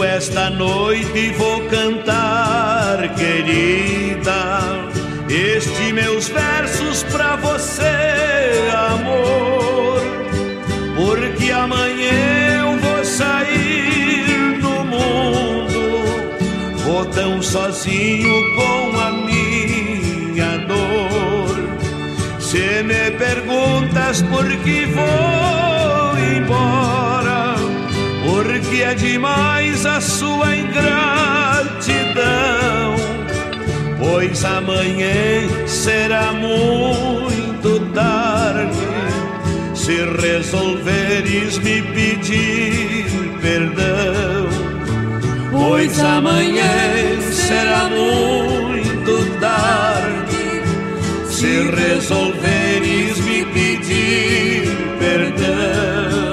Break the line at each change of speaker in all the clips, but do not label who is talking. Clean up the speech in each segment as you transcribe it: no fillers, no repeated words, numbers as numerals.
esta noite vou cantar, querida, estes meus versos pra você, amor, porque amanhã eu vou sair do mundo, vou tão sozinho com a minha dor. Se me perguntas por que vou embora, porque é demais a sua ingratidão, pois amanhã será muito tarde se resolveres me pedir perdão. Pois amanhã será muito tarde se resolveres me pedir perdão.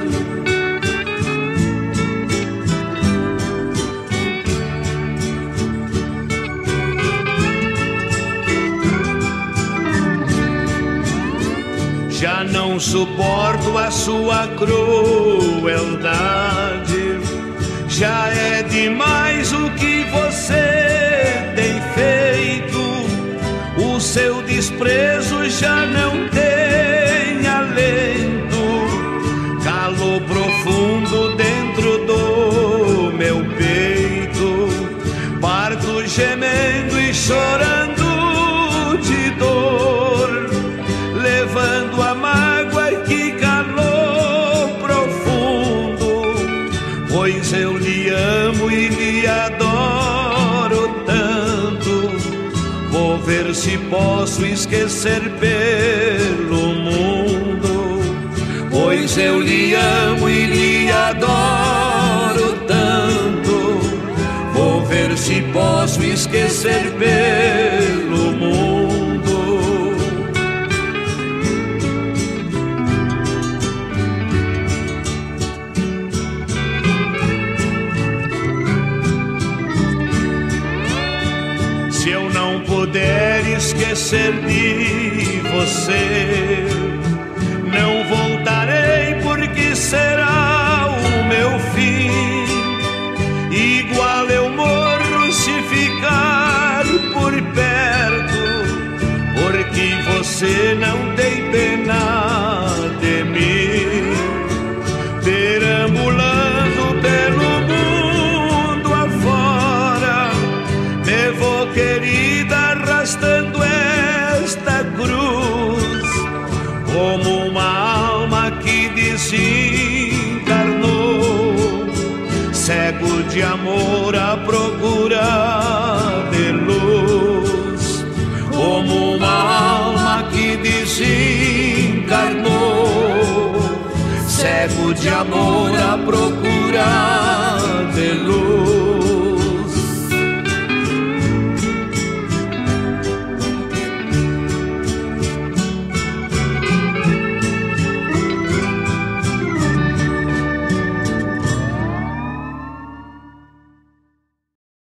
Já não suporto a sua crueldade, já é demais o que você tem feito. O seu desprezo já não tem alento, calor profundo dentro do meu peito, parto gemendo e chorando de dor, levando a mágoa e que calor profundo, pois eu lhe amo e lhe adoro tanto. Vou ver se posso esquecer pelo mundo, pois eu lhe amo e lhe adoro tanto. Vou ver se posso esquecer pelo mundo. Se eu não puder esquecer de você, não voltarei, porque será o meu fim. Igual eu morro se ficar por perto, porque você não tem pena de mim. Perambulando pelo mundo afora, me vou, querida, arrastando esta cruz, como uma alma que desencarnou, cego de amor à procura de luz, como uma alma que desencarnou, cego de amor à procura de luz.